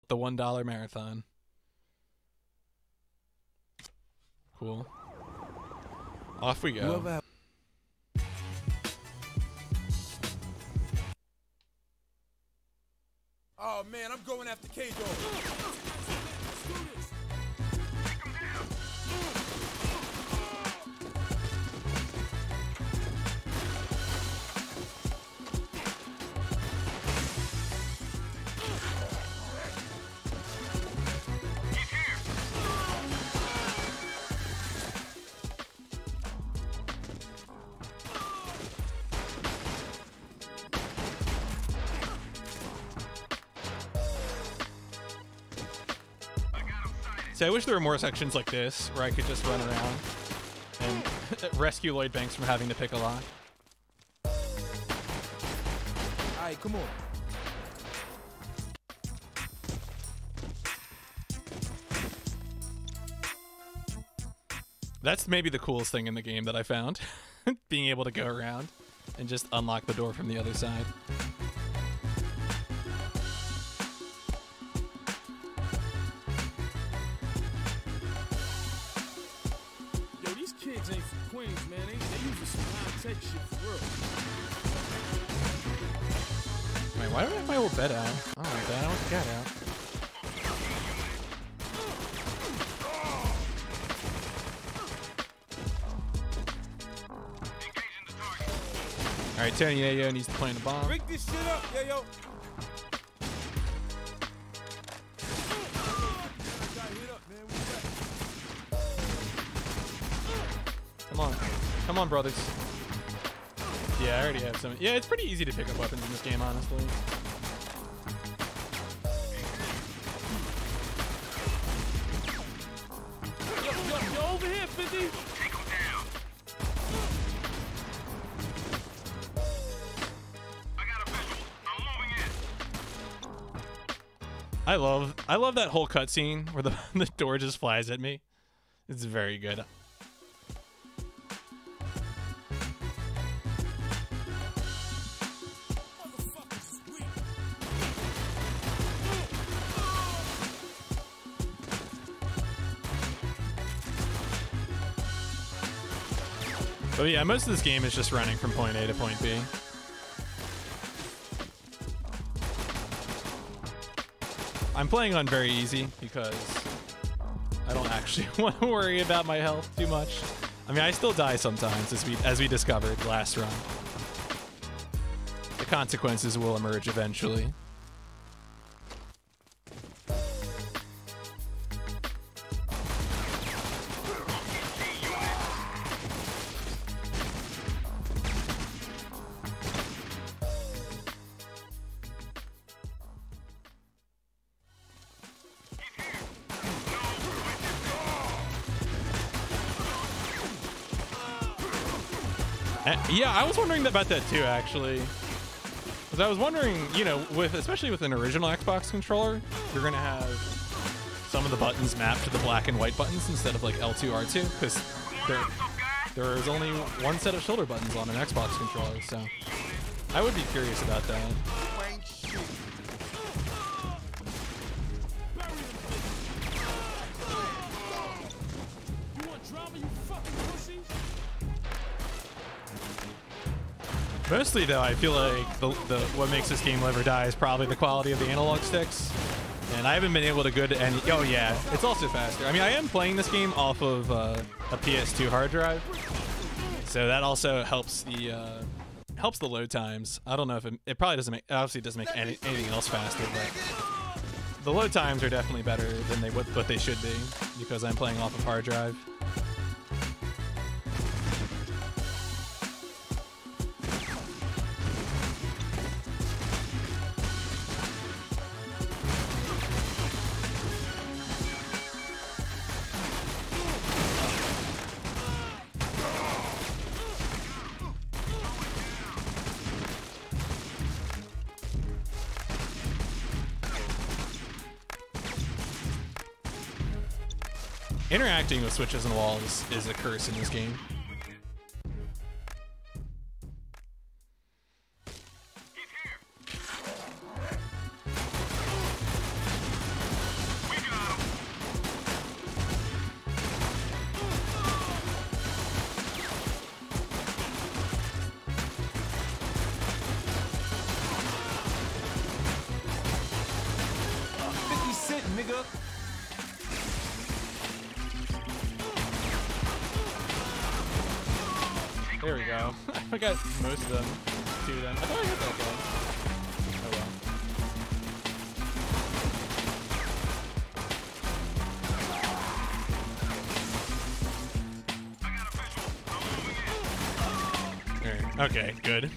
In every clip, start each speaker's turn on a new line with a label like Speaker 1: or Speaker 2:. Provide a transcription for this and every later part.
Speaker 1: the $1 marathon. Cool. Off we go.
Speaker 2: Whoever Oh man, I'm going after K-Dog.
Speaker 1: See, I wish there were more sections like this where I could just run around and rescue Lloyd Banks from having to pick a lock.
Speaker 2: Alright, come on.
Speaker 1: That's maybe the coolest thing in the game that I found. Being able to go around and just unlock the door from the other side.
Speaker 2: Yo, these kids ain't from Queens, man. They using some high-tech shit for real.
Speaker 1: Wait, why do I have my old bed out? Oh my god, I want the cat out. Alright, Tony Yayo needs to plant a bomb.
Speaker 2: Break this shit up, yo.
Speaker 1: Come on. Come on, brothers. Yeah, I already have some. Yeah, it's pretty easy to pick up weapons in this game, honestly.
Speaker 2: Yo, over here, 50.
Speaker 1: I love that whole cutscene where the door just flies at me. It's very good. But yeah, most of this game is just running from point A to point B. I'm playing on very easy because I don't actually want to worry about my health too much. I mean, I still die sometimes, as we discovered last run. The consequences will emerge eventually. Yeah, I was wondering about that too, actually. Because I was wondering, you know, especially with an original Xbox controller, you're going to have some of the buttons mapped to the black and white buttons instead of like L2, R2, because there is only one set of shoulder buttons on an Xbox controller, so I would be curious about that. Mostly, though, I feel like what makes this game live or die is probably the quality of the analog sticks. And I haven't been able to go to any... Oh, yeah. It's also faster. I mean, I am playing this game off of a PS2 hard drive. So that also helps the load times. I don't know if it probably doesn't make... Obviously, it doesn't make anything else faster, but the load times are definitely better than what they should be because I'm playing off of hard drive. Interacting with switches and walls is a curse in this game.
Speaker 3: shook?
Speaker 1: There we go. I got most of them. 2 of them. I thought I hit that guy. Oh well. There. Okay, good.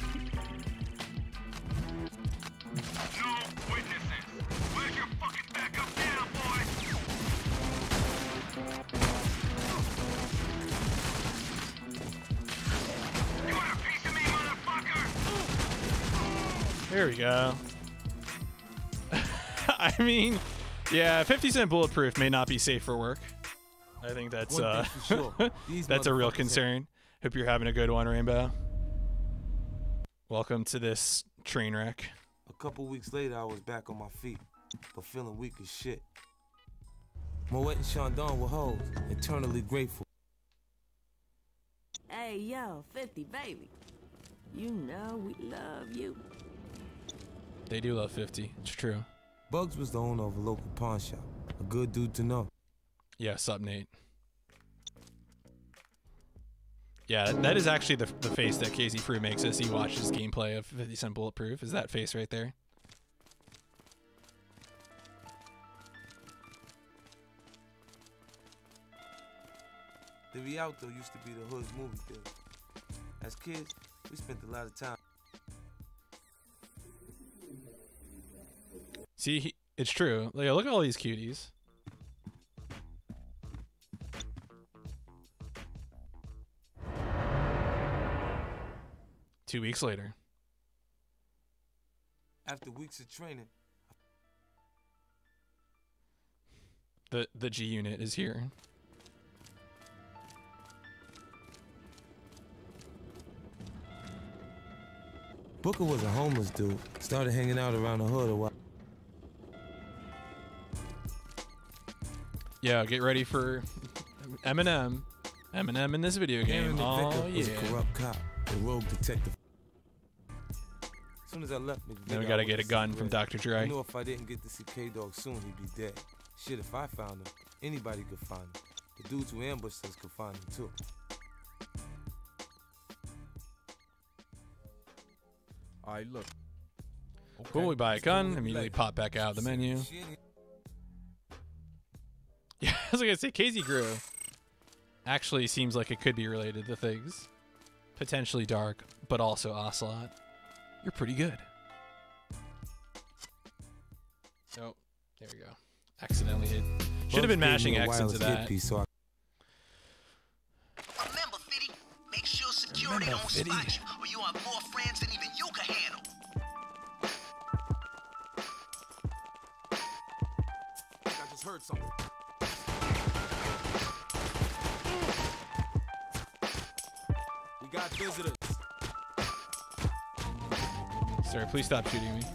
Speaker 1: There we go. I mean, yeah, 50 Cent Bulletproof may not be safe for work. I think that's that's a real concern. Hope you're having a good one, Rainbow. Welcome to this train wreck.
Speaker 3: A couple weeks later, I was back on my feet, but feeling weak as shit. Moet and Chandon were hoes, eternally grateful.
Speaker 4: Hey, yo, 50, baby. You know we love you.
Speaker 1: They do love 50. It's true.
Speaker 3: Bugs was the owner of a local pawn shop. A good dude to know.
Speaker 1: Yeah, sup, Nate. Yeah, that is actually the face that KZ Fruit makes as he watches gameplay of 50 Cent Bulletproof. Is that face right there?
Speaker 3: The Rialto used to be the hood's movie theater. As kids, we spent a lot of time.
Speaker 1: See, it's true. Like, look at all these cuties. Two weeks later.
Speaker 3: After weeks of training,
Speaker 1: the G unit is here.
Speaker 3: Booker was a homeless dude. Started hanging out around the hood a while.
Speaker 1: Yeah, get ready for Eminem. Eminem in this video game. Oh,
Speaker 3: was a
Speaker 1: yeah.
Speaker 3: corrupt cop, a rogue detective. As soon as I left,
Speaker 1: Then we gotta get a gun from Dr.
Speaker 3: I
Speaker 1: Dre.
Speaker 3: knew if I didn't get to see K-Dog soon, he'd be dead. Shit, if I found him, anybody could find him. The dudes who ambushed us could find him too.
Speaker 2: Alright, look.
Speaker 1: Cool, we buy a gun, immediately pop back out of the menu. Yeah, I was gonna say KZ Grew actually seems like it could be related to things. Potentially Dark, but also Ocelot. You're pretty good. Oh, there we go. Accidentally hit. Should have been mashing X into that.
Speaker 5: Remember, Fitty, make sure security don't spot you, or you have more friends than even you can handle.
Speaker 2: I think I just heard something. We got visitors.
Speaker 1: Sir, please stop shooting me.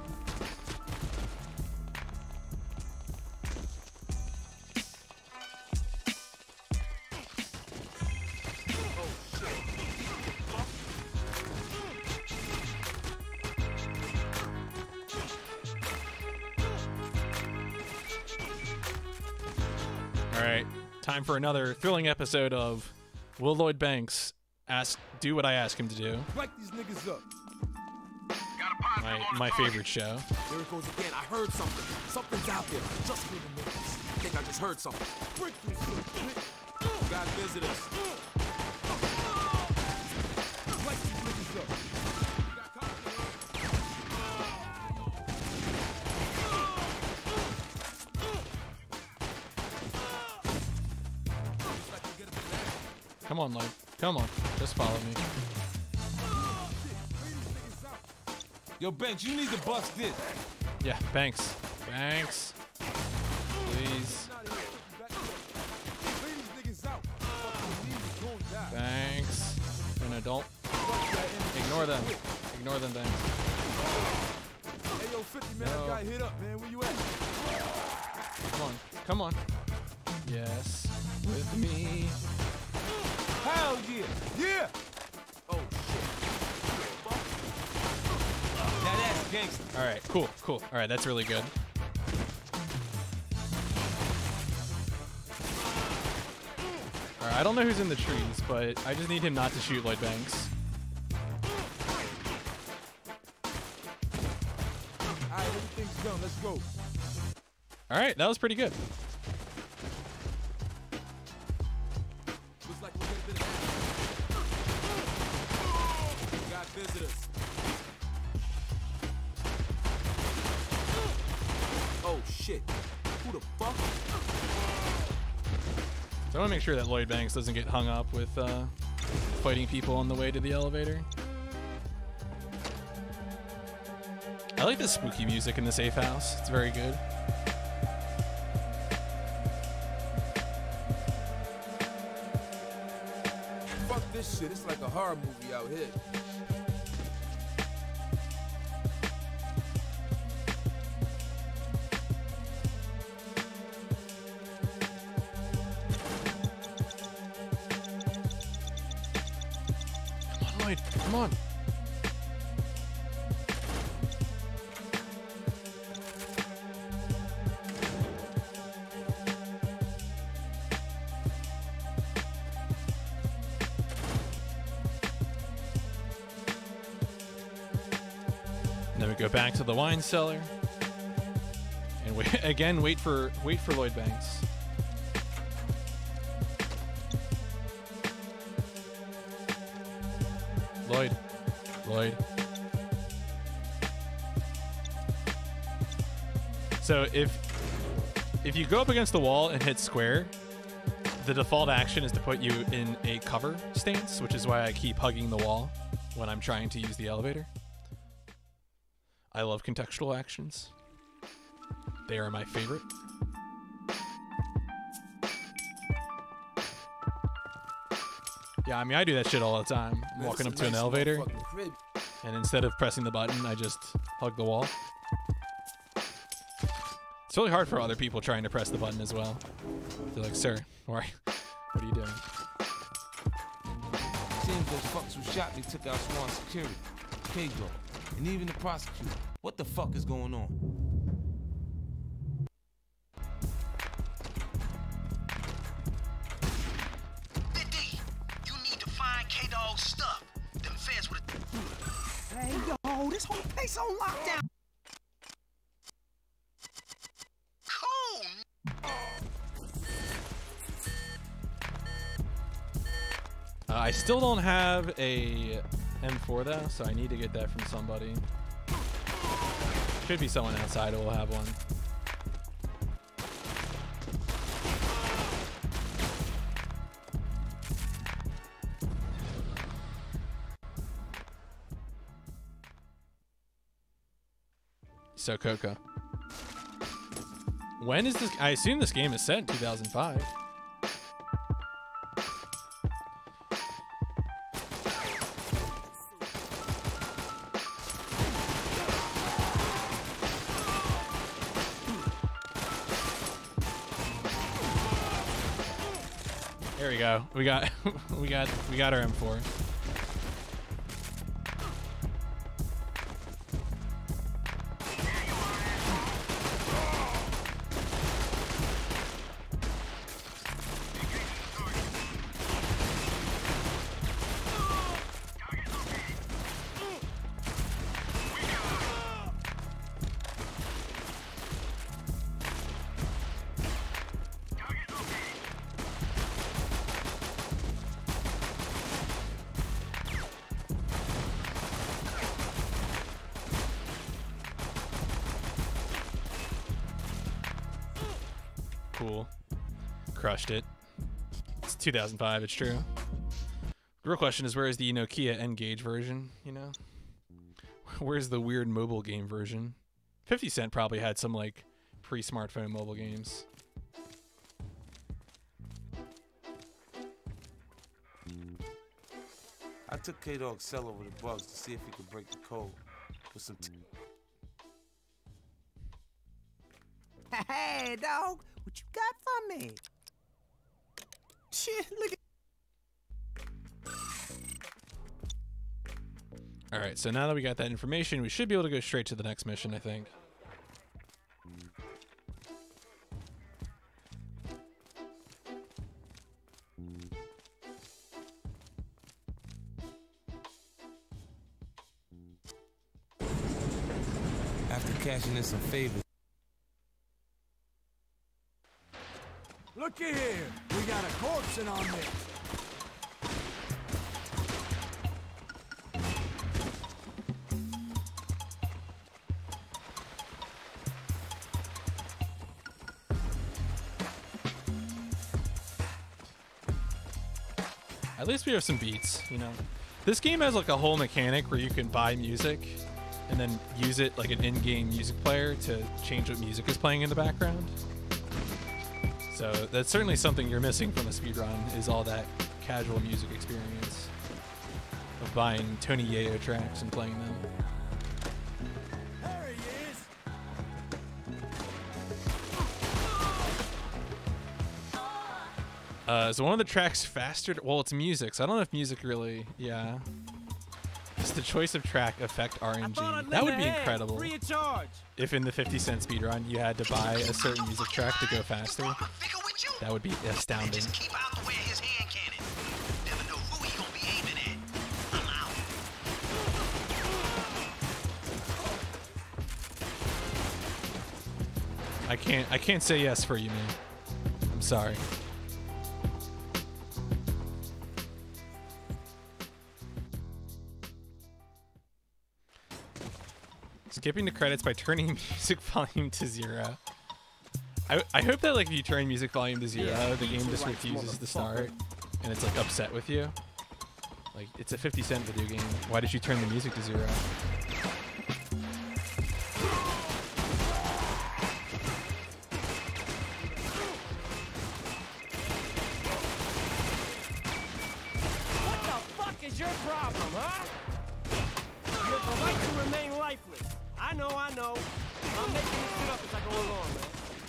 Speaker 1: All right, time for another thrilling episode of Will Lloyd Banks do what I ask him to do.
Speaker 2: Light these niggas up.
Speaker 1: My favorite show.
Speaker 2: There it goes again. I heard something. Something's out there. I just heard the noise. I think I just heard something. Break this shit, bitch. We got visitors. Light these niggas up. We got company.
Speaker 1: Come on, Lloyd. Come on. Just follow me.
Speaker 3: Yo, Banks, you need to bust this.
Speaker 1: Yeah, Banks. Banks. Please. Banks. An adult. Ignore them. Ignore them, Banks.
Speaker 2: Hey, yo, 50, man,
Speaker 1: No.
Speaker 2: I got hit up, man. Where you at?
Speaker 1: Come on. Come on. Yes. With me.
Speaker 3: Hell yeah.
Speaker 2: Yeah! Oh, shit.
Speaker 3: Now that's gangster.
Speaker 1: All right. Cool. Cool. All right. That's really good. Alright, I don't know who's in the trees, but I just need him not to shoot Lloyd Banks.
Speaker 2: Alright, everything's done. Let's go.
Speaker 1: Alright, that was pretty good.
Speaker 2: Looks like we're getting a bit of action. We got visitors. Oh shit. Who the fuck?
Speaker 1: So I want to make sure that Lloyd Banks doesn't get hung up with fighting people on the way to the elevator. I like the spooky music in the safe house. It's very good.
Speaker 2: Fuck this shit. It's like a horror movie out here.
Speaker 1: Come on, Lloyd. Come on. Then we go back to the wine cellar, and wait for Lloyd Banks. Lloyd. So if you go up against the wall and hit square, the default action is to put you in a cover stance, which is why I keep hugging the wall when I'm trying to use the elevator. I love contextual actions. They are my favorite. Yeah, I mean, I do that shit all the time. I'm walking up to an elevator, and instead of pressing the button, I just hug the wall. It's really hard for other people trying to press the button as well. They're like, sir, what are you doing?
Speaker 3: Seems those fucks who shot me took out Swan Security, K-Dog, and even the prosecutor. What the fuck is going on?
Speaker 5: Diddy, you need to find K-Dog's stuff. Them feds would have...
Speaker 6: Hey, yo, this whole place on lockdown.
Speaker 5: Cool.
Speaker 1: I still don't have a M4 though, so I need to get that from somebody. Should be someone outside who will have one. So Coco. When is this? I assume this game is set in 2005. There we go. We got our M4. Cool. Crushed it. It's 2005, it's true. The real question is, where is the Nokia N-Gage version, you know? Where's the weird mobile game version? 50 Cent probably had some, like, pre-smartphone mobile games.
Speaker 3: I took K-Dog's cell over to Bugs to see if he could break the code with some
Speaker 6: Hey, dog, what you got for me? Shit, look at.
Speaker 1: Alright, so now that we got that information, we should be able to go straight to the next mission, I think.
Speaker 3: after cashing in some favors.
Speaker 2: Looky here. We got a corpse in our midst.
Speaker 1: At least we have some beats, you know. This game has like a whole mechanic where you can buy music and then use it like an in-game music player to change what music is playing in the background. So that's certainly something you're missing from a speedrun, is all that casual music experience of buying Tony Yayo tracks and playing them.
Speaker 2: There he is.
Speaker 1: So one of the tracks faster? Well, it's music, so I don't know if music really, yeah. Does the choice of track affect RNG? That would be incredible.
Speaker 2: Free of charge.
Speaker 1: If in the 50-cent speedrun you had to buy a certain music track to go faster. That would be astounding.
Speaker 5: Just keep out the way of his hand cannon. Never know who he gonna be aiming at. I'm out.
Speaker 1: I can't say yes for you, man. I'm sorry. Skipping the credits by turning music volume to 0. I hope that like if you turn music volume to 0, the game just refuses to start and it's like upset with you. Like, it's a 50-cent video game. Why did you turn the music to 0?
Speaker 7: What the fuck is your problem, huh? You have the right to remain lifeless. I know. I'm making this shit up as I go along, man.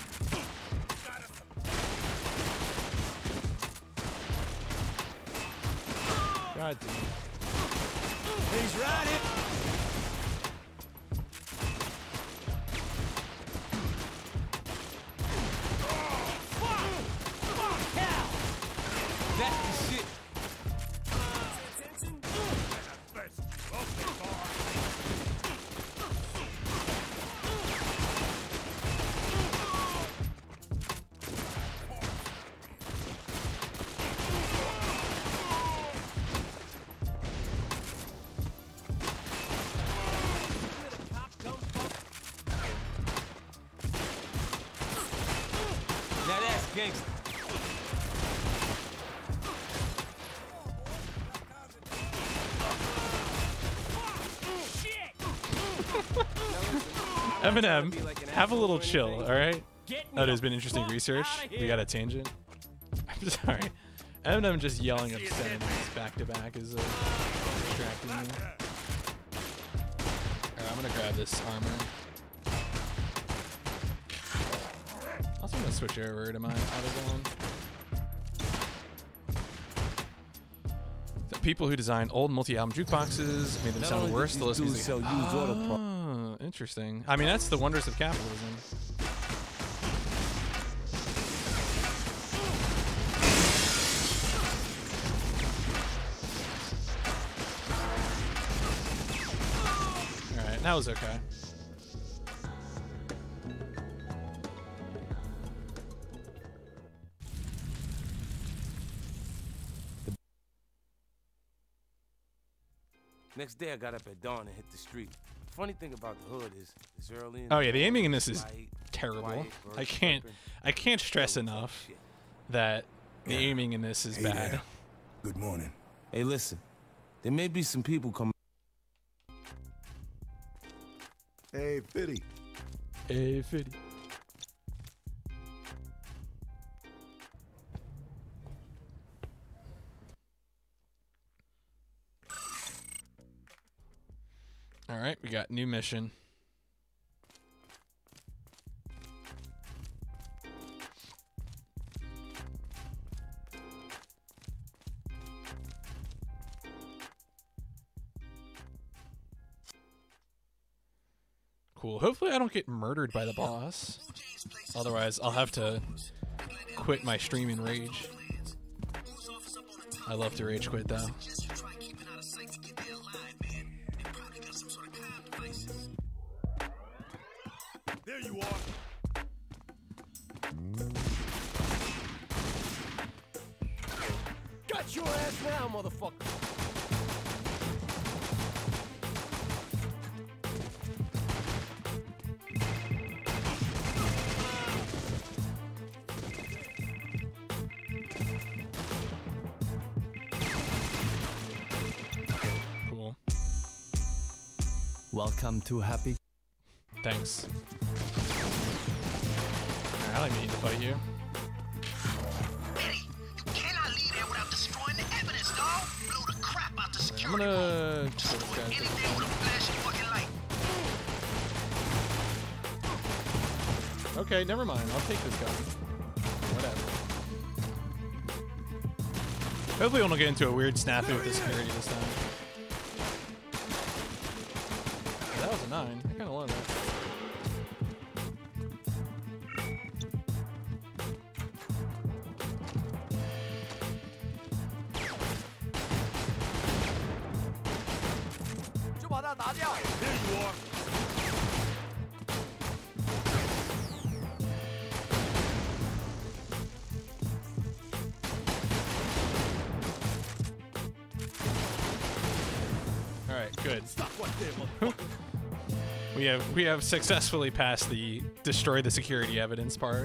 Speaker 3: God damn.
Speaker 2: He's riding.
Speaker 3: That's the shit. Now that's gangsta.
Speaker 1: Eminem, have a little chill, all right? That has been interesting research. We got a tangent. I'm sorry. Eminem just yelling obscenities back to back is distracting me. Alright, I'm gonna grab this armor. Also, I'm gonna switch over to my auto-gun. The people who designed old multi-album jukeboxes made them sound worse. The list music. Oh, interesting. I mean, that's the wonders of capitalism. All right, that was okay.
Speaker 3: Next day I got up at dawn and hit the street. Funny thing about the hood is it's early.
Speaker 1: Oh yeah, the aiming in this is
Speaker 3: light,
Speaker 1: terrible.
Speaker 3: quiet, birds
Speaker 1: I can't stress
Speaker 3: chirping.
Speaker 1: enough
Speaker 3: Shit.
Speaker 1: that the aiming in this is
Speaker 8: Hey
Speaker 1: bad.
Speaker 8: there. Good morning.
Speaker 3: Hey, listen. There may be some people coming.
Speaker 8: Hey, Fitty.
Speaker 1: Hey, Fitty. All right, we got new mission. Cool. Hopefully I don't get murdered by the boss. Otherwise, I'll have to quit my stream in rage. I love to rage quit, though.
Speaker 7: Got your ass now, motherfucker.
Speaker 1: Cool.
Speaker 9: Welcome to Happy.
Speaker 1: Thanks. I don't mean to fight you.
Speaker 5: Eddie, you cannot leave there without destroying the evidence, dog. Blow the crap out the
Speaker 1: I'm
Speaker 5: security.
Speaker 1: gonna.
Speaker 5: Destroy anything with a flashing fucking light.
Speaker 1: Okay, never mind. I'll take this gun. Whatever. Hopefully, we won't get into a weird snafu with the security this time. That was a 9. I kind of love that. All right, good. we have successfully passed the destroy the security evidence part.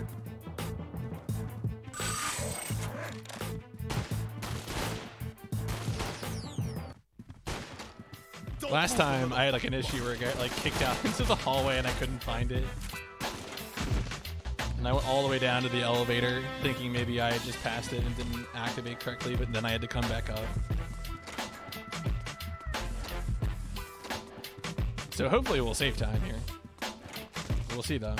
Speaker 1: Last time I had like an issue where it got like kicked out into the hallway and I couldn't find it. And I went all the way down to the elevator thinking maybe I had just passed it and didn't activate correctly, but then I had to come back up. So hopefully we'll save time here. We'll see though.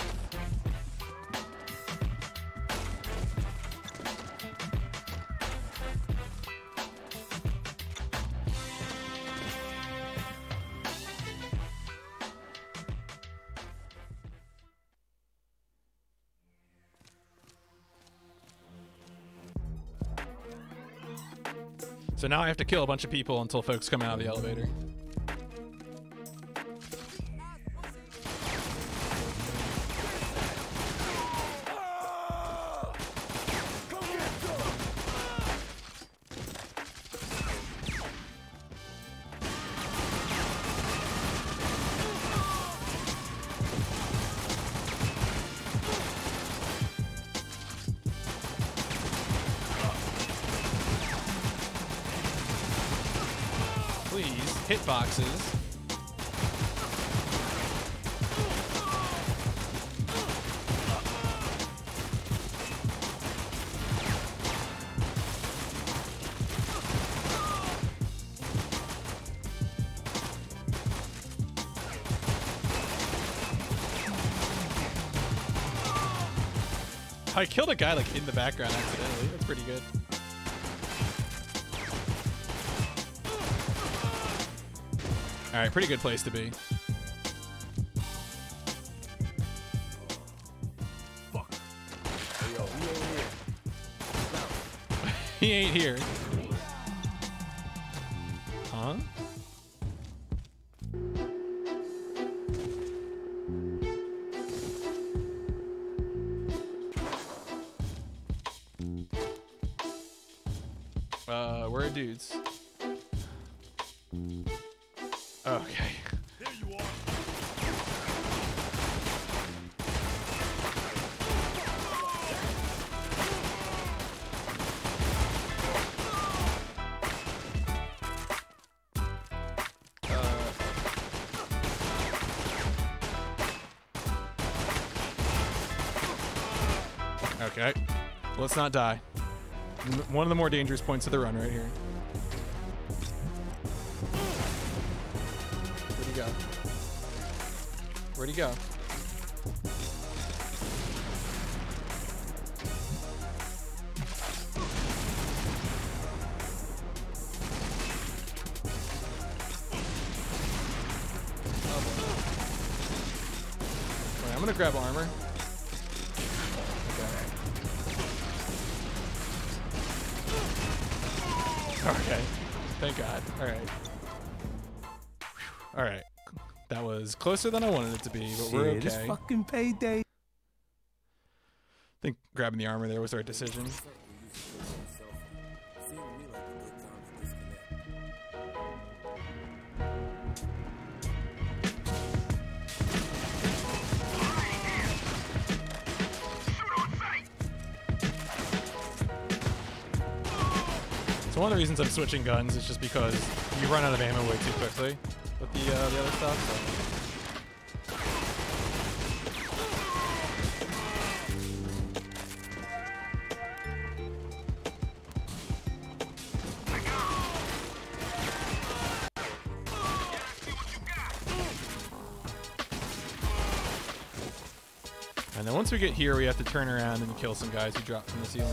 Speaker 1: So now I have to kill a bunch of people until folks come out of the elevator. Hitboxes. I killed a guy like in the background accidentally. That's pretty good. All right, pretty good place to be.
Speaker 2: Fuck. Hey, yo,
Speaker 1: He ain't here. Huh? Where are dudes? Okay.
Speaker 2: There you are.
Speaker 1: Okay. Let's not die. One of the more dangerous points of the run right here. Where'd he go? Where'd he go? Wait, I'm gonna grab armor. Okay. Thank God. All right. All right. That was closer than I wanted it to be, but we're okay.
Speaker 6: It's fucking payday.
Speaker 1: I think grabbing the armor there was our decision. So one of the reasons I'm switching guns is just because you run out of ammo way too quickly with the other stuff. So. And then once we get here, we have to turn around and kill some guys who drop from the ceiling.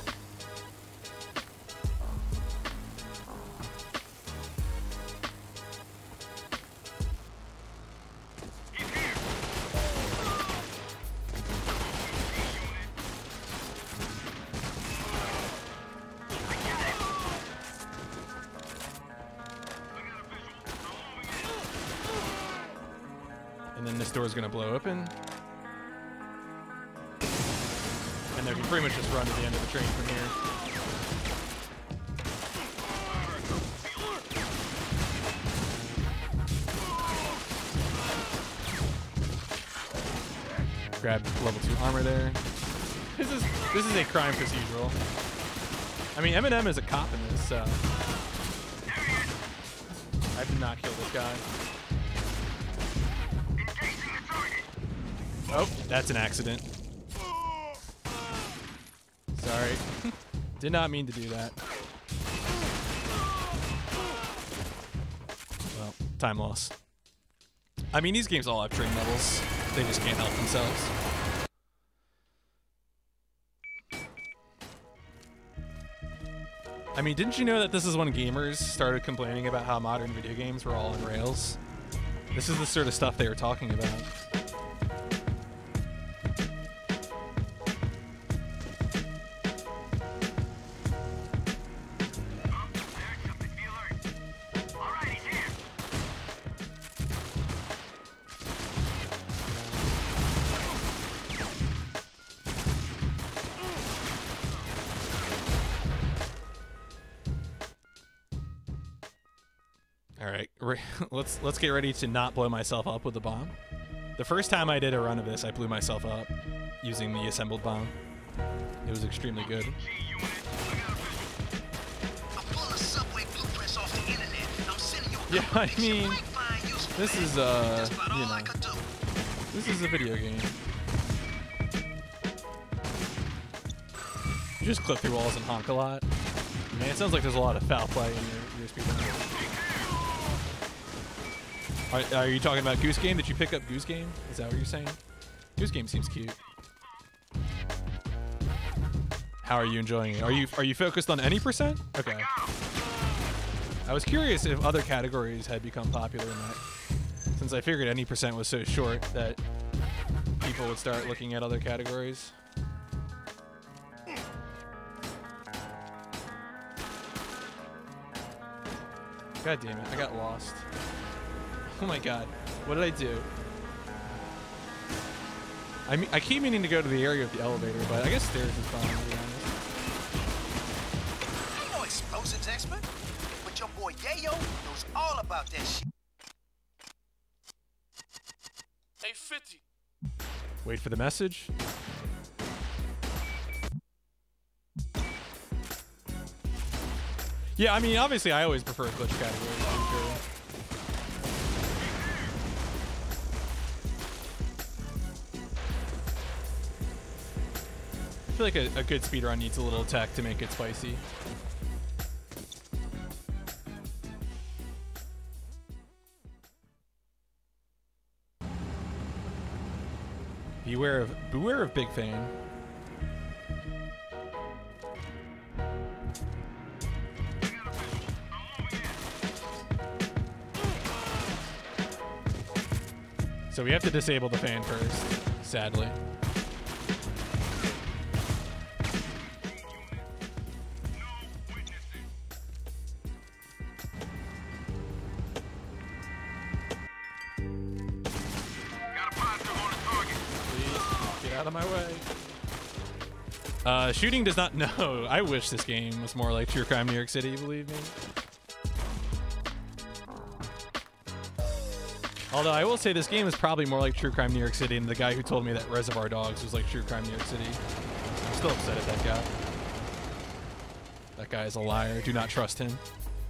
Speaker 1: And then this door is going to blow open. And then we can pretty much just run to the end of the train from here. Grab level 2 armor there. This is a crime procedural. I mean, Eminem is a cop in this, so I did not kill this guy. Oh, that's an accident. Sorry. Did not mean to do that. Well, time loss. I mean, these games all have train levels. They just can't help themselves. I mean, didn't you know that this is when gamers started complaining about how modern video games were all on rails? This is the sort of stuff they were talking about. Let's get ready to not blow myself up with the bomb. The first time I did a run of this, I blew myself up using the assembled bomb. It was extremely good. Yeah, I mean, this is you know, this is a video game. You just clip through walls and honk a lot. Man, it sounds like there's a lot of foul play in your speaker. Are you talking about Goose Game? Did you pick up Goose Game? Is that what you're saying? Goose Game seems cute. How are you enjoying it? Are you focused on any percent? Okay. I was curious if other categories had become popular in that, since I figured any percent was so short that people would start looking at other categories. God damn it, I got lost. Oh my god, what did I do? I keep meaning to go to the area of the elevator, but I guess stairs is fine, to be honest.
Speaker 5: I ain't no explosives expert, but your boy Yayo knows all about that shit.
Speaker 7: Hey, 50.
Speaker 1: Wait for the message. Yeah, I mean, obviously I always prefer glitch categories, I'm sure. I feel like a good speedrun needs a little tech to make it spicy. Beware of Big Fan. So we have to disable the fan first, sadly. Out of my way. Shooting does not know. I wish this game was more like True Crime New York City, believe me. Although I will say this game is probably more like True Crime New York City than the guy who told me that Reservoir Dogs was like True Crime New York City. I'm still upset at that guy. That guy is a liar. Do not trust him.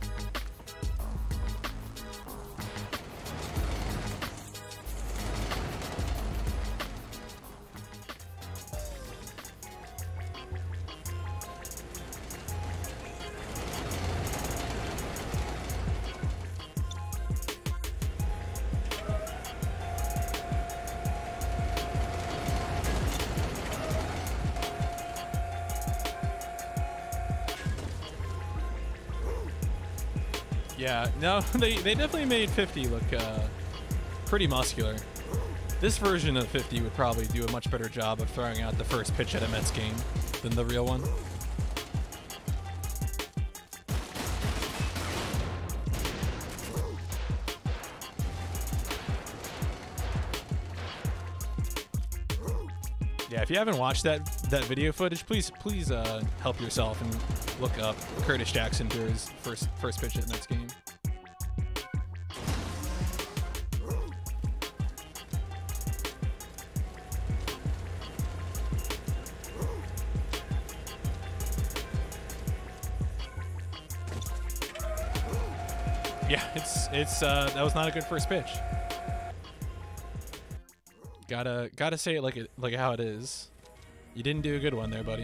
Speaker 1: Yeah, no, they definitely made 50 look pretty muscular. This version of 50 would probably do a much better job of throwing out the first pitch at a Mets game than the real one. Yeah, if you haven't watched that video footage, please help yourself and look up Curtis Jackson through his first pitch at the Mets game. Yeah, it's that was not a good first pitch. Gotta say it like how it is. You didn't do a good one there, buddy.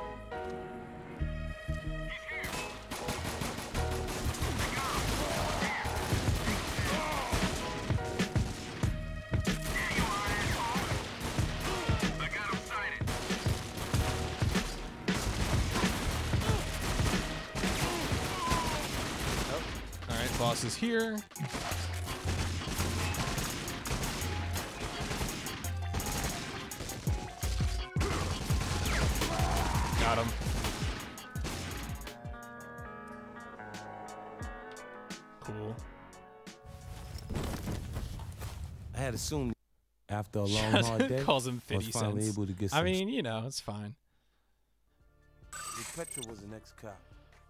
Speaker 1: All right, boss is here. Got him. Cool.
Speaker 3: I had assumed after a long, hard day,
Speaker 1: calls him
Speaker 3: I was
Speaker 1: 50
Speaker 3: finally
Speaker 1: cents.
Speaker 3: able to get
Speaker 1: I
Speaker 3: some.
Speaker 1: mean, you know, it's fine.
Speaker 3: Petra was an ex-cop.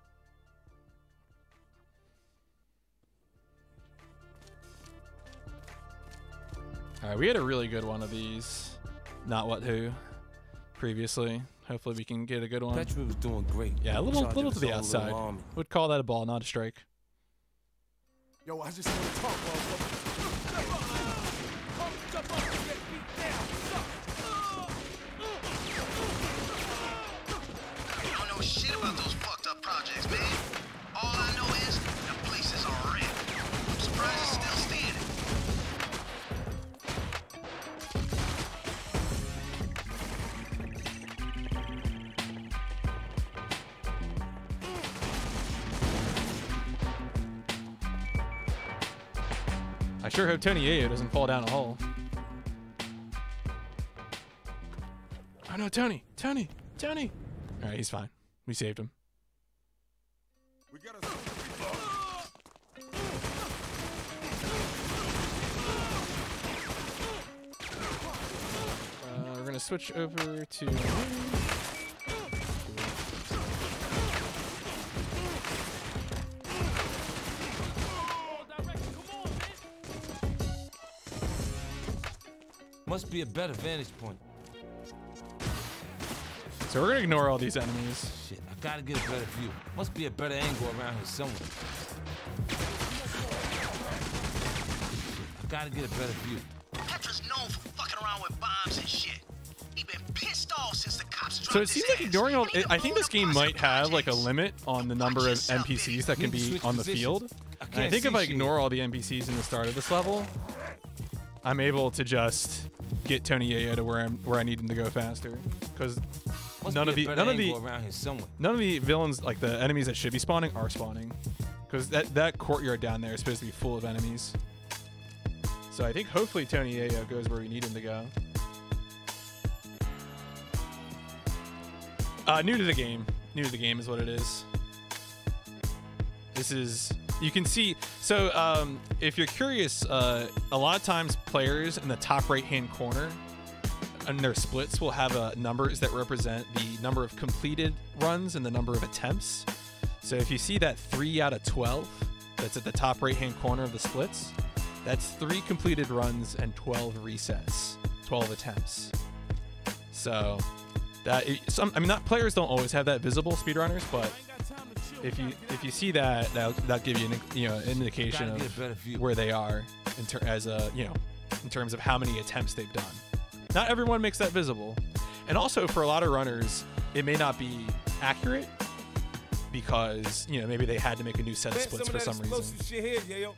Speaker 1: All right, we had a really good one of these. Not what who previously. Hopefully we can get a good one.
Speaker 3: Petra was doing great.
Speaker 1: Yeah, a
Speaker 3: In charge
Speaker 1: little
Speaker 3: of
Speaker 1: to
Speaker 3: his
Speaker 1: the
Speaker 3: own little
Speaker 1: outside.
Speaker 3: army.
Speaker 1: Would call that a ball, not a strike.
Speaker 2: Yo, I just want to talk, motherfucker. Jump up and get beat down.
Speaker 5: I don't know shit about those fucked up projects, man. All I know is the places are red. I'm surprised it's still standing.
Speaker 1: I sure hope Tony Yayo doesn't fall down a hole. Oh no, Tony! All right, he's fine. We saved him.
Speaker 2: We gotta.
Speaker 1: We're gonna switch over to.
Speaker 3: Must be a better vantage point.
Speaker 1: So we're gonna ignore all these enemies.
Speaker 3: Shit, I gotta get a better view. Must be a better angle around here somewhere. Shit, I gotta get a better view.
Speaker 5: Petra's known for fucking around with bombs and shit. He been pissed off since the cops dropped
Speaker 1: So it
Speaker 5: his
Speaker 1: seems like
Speaker 5: ass.
Speaker 1: ignoring all.
Speaker 5: And he
Speaker 1: I think this game
Speaker 5: blowing up
Speaker 1: might have like a
Speaker 5: projects.
Speaker 1: limit on the number of NPCs that can be on the field. And I think if I ignore all the NPCs in the start of this level, I'm able to just get Tony Yayo to where I need him to go faster. Because none of the
Speaker 3: around here somewhere.
Speaker 1: none of the villains, like the enemies that should be spawning, are spawning. Because that courtyard down there is supposed to be full of enemies. So I think hopefully Tony Yayo goes where we need him to go. New to the game. New to the game is what it is. This is, you can see, so if you're curious, a lot of times players in the top right-hand corner and their splits will have numbers that represent the number of completed runs and the number of attempts. So if you see that 3 out of 12 that's at the top right-hand corner of the splits, that's 3 completed runs and 12 resets, 12 attempts. So that, I mean, not players don't always have that visible, speedrunners, but if you see that, that'll give you an indication
Speaker 3: Gotta get a better
Speaker 1: of
Speaker 3: view.
Speaker 1: where they are in terms of how many attempts they've done. Not everyone makes that visible, and also for a lot of runners, it may not be accurate because maybe they had to make a new set of splits for some reason.
Speaker 3: Shit here, yeah, yo.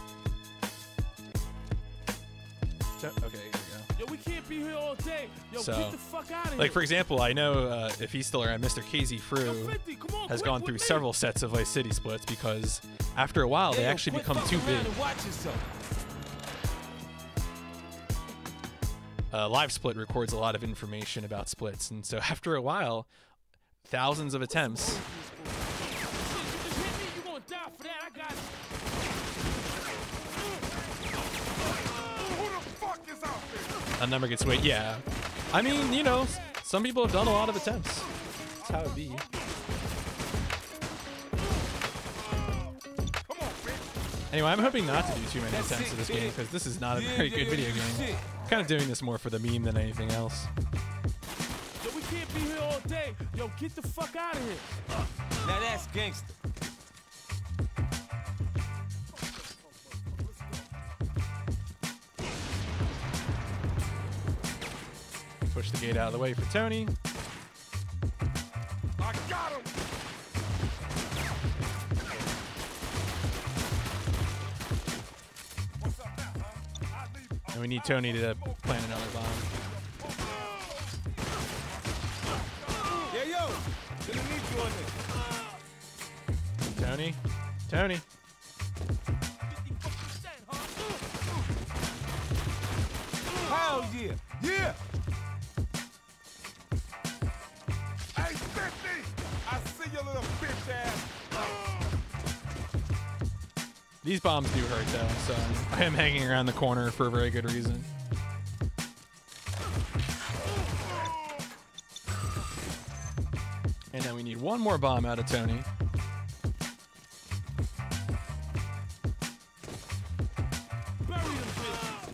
Speaker 1: Okay, here we go.
Speaker 7: Yo, we can't be here all day. Yo,
Speaker 1: So,
Speaker 7: get the fuck out of here.
Speaker 1: Like for example, I know if he's still around, Mr. KZ Frew
Speaker 7: Yo, 50, come on,
Speaker 1: has
Speaker 7: quick
Speaker 1: gone
Speaker 7: with
Speaker 1: through
Speaker 7: me.
Speaker 1: several sets of Vice City splits because after a while they
Speaker 3: Yeah, yo,
Speaker 1: actually
Speaker 3: quit
Speaker 1: become too
Speaker 3: fucking around
Speaker 1: big.
Speaker 3: and watch yourself.
Speaker 1: Live Split records a lot of information about splits, and so after a while, thousands of attempts.
Speaker 7: You just hit me, you gonna die for that. I got it.
Speaker 2: Who the fuck is out there?
Speaker 1: A number gets weight. Yeah, I mean, some people have done a lot of attempts. That's how it be.
Speaker 2: Come on, bitch.
Speaker 1: Anyway, I'm hoping not to do too many attempts to this game because this is not a very good video game.
Speaker 3: Shit.
Speaker 1: I'm kind of doing this more for the meme than anything else.
Speaker 7: Yo, we can't be here all day. Yo, get the fuck out of here.
Speaker 3: Now that's gangster.
Speaker 1: Push the gate out of the way for Tony.
Speaker 2: I got him. What's up now, huh? I leave.
Speaker 1: And we need Tony to plant another bomb.
Speaker 3: Yeah, yo. Gonna need you on this.
Speaker 1: Tony? Tony?
Speaker 3: Hell yeah. Yeah.
Speaker 2: Hey, 50! I see your little bitch ass.
Speaker 1: These bombs do hurt though, so I am hanging around the corner for a very good reason. And then we need one more bomb out of Tony.
Speaker 7: Bury them bitches.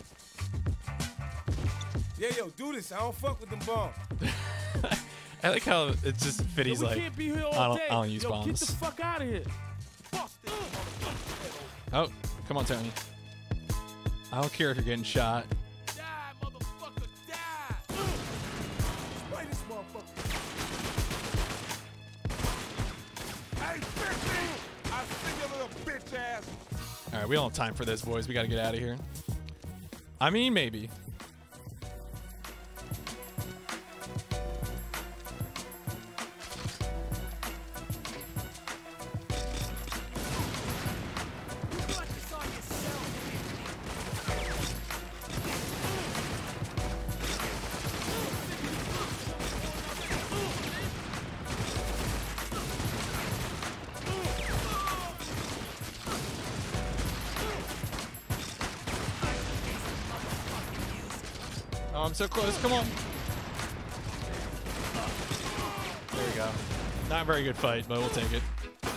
Speaker 3: Yeah, yo, do this. I don't fuck with them bombs.
Speaker 1: I like how it's just Fiddy's
Speaker 7: Yo, we
Speaker 1: like,
Speaker 7: can't be here all
Speaker 1: I
Speaker 7: day.
Speaker 1: don't use
Speaker 7: Yo,
Speaker 1: bombs.
Speaker 7: get the fuck out of here. Bust it.
Speaker 1: Oh, come on, Tony. I don't care if you're getting shot.
Speaker 7: Die, motherfucker, die.
Speaker 2: Spray this motherfucker. Hey, 50! I see your little bitch ass.
Speaker 1: All right, we don't have time for this, boys. We got to get out of here. I mean, maybe.
Speaker 7: You got this on yourself.
Speaker 1: Oh, I'm so close. Come on. There we go. Not a very good fight, but we'll take it.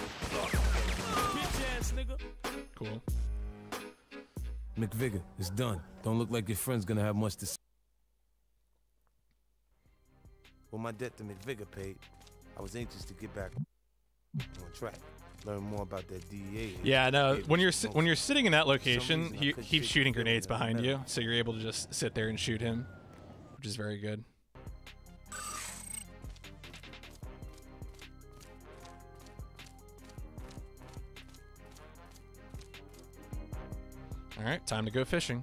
Speaker 7: Bitch ass nigga.
Speaker 1: Cool.
Speaker 3: McVigor, it's done. Don't look like your friend's gonna have much to say. Well, my debt to McVigor paid, I was anxious to get back on track. Learn more about that DEA.
Speaker 1: Yeah, no.
Speaker 3: Yeah,
Speaker 1: When you're
Speaker 3: smoke.
Speaker 1: when you're sitting in that location,
Speaker 3: reason I
Speaker 1: he
Speaker 3: couldn't
Speaker 1: keeps
Speaker 3: shake
Speaker 1: shooting
Speaker 3: the feeling
Speaker 1: grenades
Speaker 3: that I
Speaker 1: behind
Speaker 3: met
Speaker 1: you,
Speaker 3: him.
Speaker 1: so you're able to just sit there and shoot him, which is very good. All right, time to go fishing.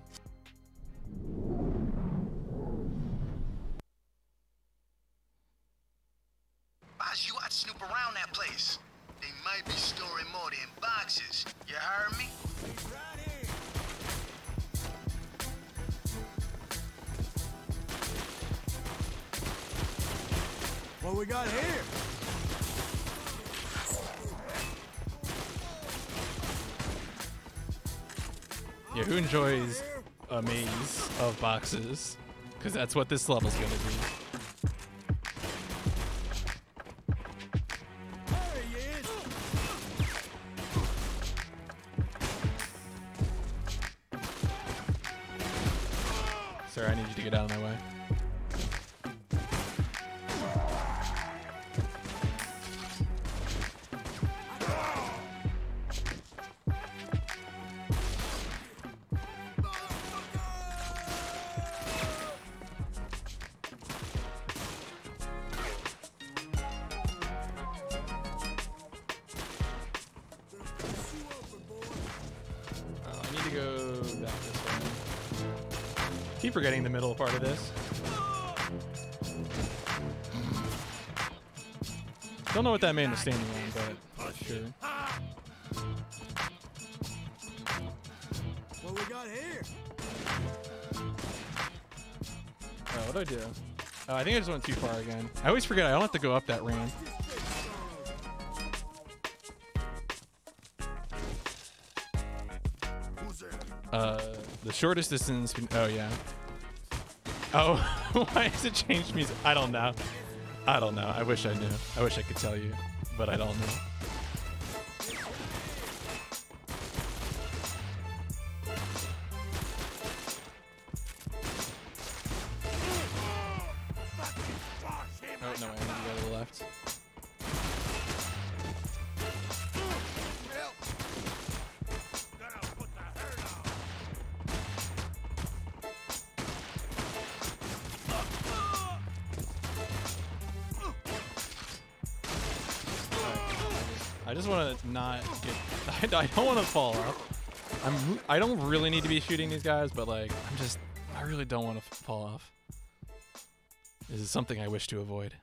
Speaker 5: Boss, you ought to snoop around that place. They might be storing more than boxes. You heard me?
Speaker 6: What we got here?
Speaker 1: Yeah, who enjoys a maze of boxes? Because that's what this level's gonna be.
Speaker 6: There he is.
Speaker 1: Sir, I need you to get out of my way. Keep forgetting the middle part of this. Don't know what that man is standing on, but sure.
Speaker 6: What we got here?
Speaker 1: Oh, what do I do? Oh, I think I just went too far again. I always forget I don't have to go up that ramp. The shortest distance. Oh yeah. Oh, why has it changed music? I don't know. I don't know. I wish I knew. I wish I could tell you, but I don't know. Oh no, I need to go to the left. I just want to not get. I don't want to fall off. I don't really need to be shooting these guys, but like I really don't want to fall off. This is something I wish to avoid.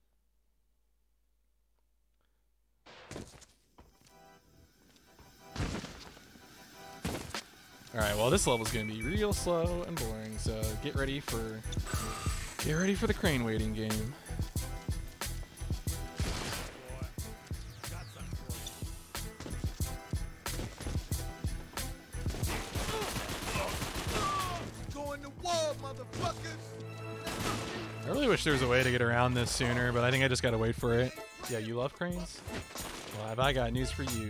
Speaker 1: All right, well this level's gonna be real slow and boring, so get ready for the crane waiting game. I really wish there was a way to get around this sooner, but I think I just gotta wait for it. Yeah, you love cranes? Well, have I got news for you.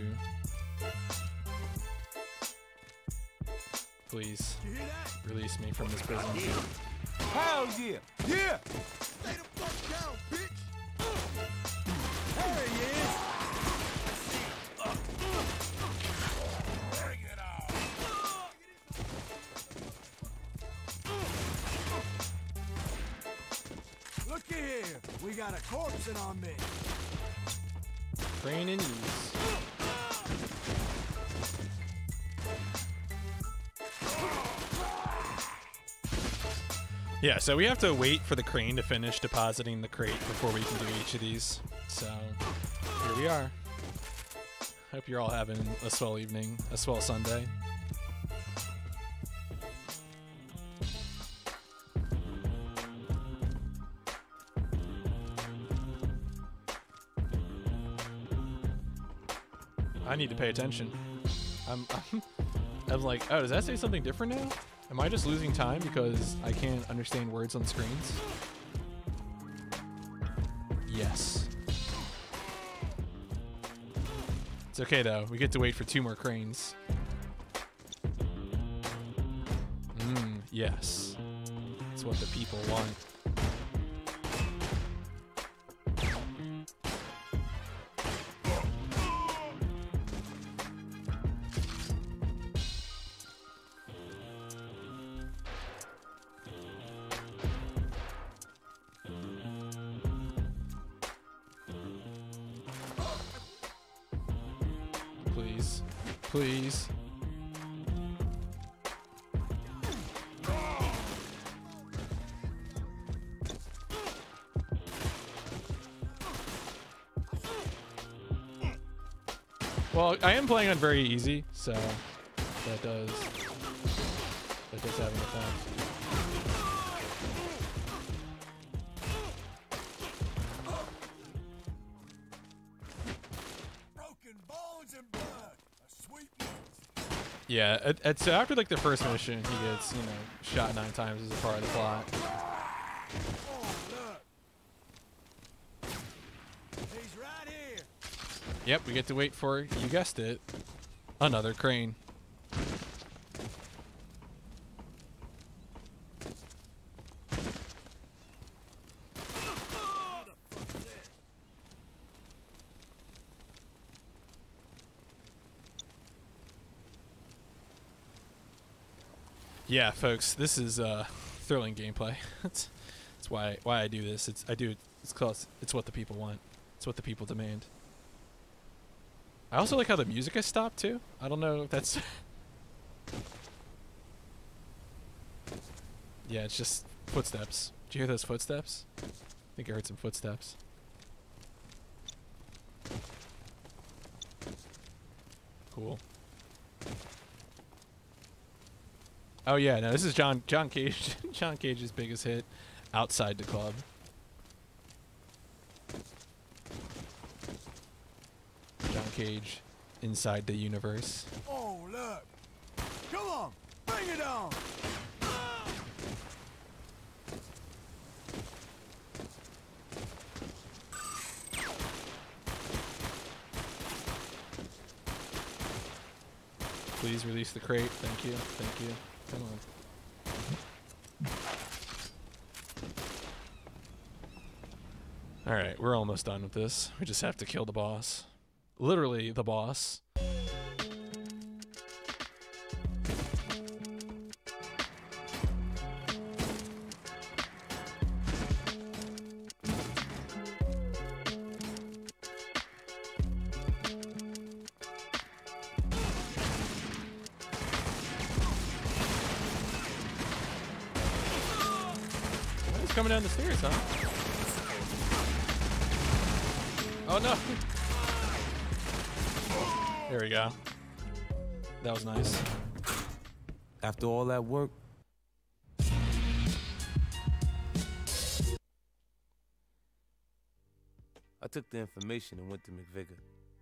Speaker 1: Please, release me from this prison.
Speaker 3: Hell yeah! Yeah!
Speaker 6: Stay the fuck down, bitch! There he is! Bring it on! Looky here! We got a corpse in our midst!
Speaker 1: Crane in use. Yeah, so we have to wait for the crane to finish depositing the crate before we can do each of these. So, here we are. Hope you're all having a swell evening, a swell Sunday. I need to pay attention. I'm like, oh, does that say something different now? Am I just losing time because I can't understand words on screens? Yes. It's okay though. We get to wait for 2 more cranes. Yes. It's what the people want. Please. Well, I am playing on very easy, so that does have an effect. Yeah, so after like the first mission, he gets, shot 9 times as a part of the plot.
Speaker 6: He's right here.
Speaker 1: Yep, we get to wait for, you guessed it, another crane. Yeah, folks, this is thrilling gameplay. That's why I do this. It's what the people want. It's what the people demand. I also like how the music has stopped too. I don't know if that's Yeah, it's just footsteps. Did you hear those footsteps? I think I heard some footsteps. Cool. Oh yeah, no, this is John Cage. John Cage's biggest hit, Outside the Club. John Cage, Inside the Universe.
Speaker 6: Oh, look. Come on, bring it on.
Speaker 1: Please release the crate. Thank you. Thank you. Come on. Alright, we're almost done with this. We just have to kill the boss. Literally, the boss. Coming down the stairs, huh? Oh no! There we go. That was nice.
Speaker 3: After all that work, I took the information and went to McVicker.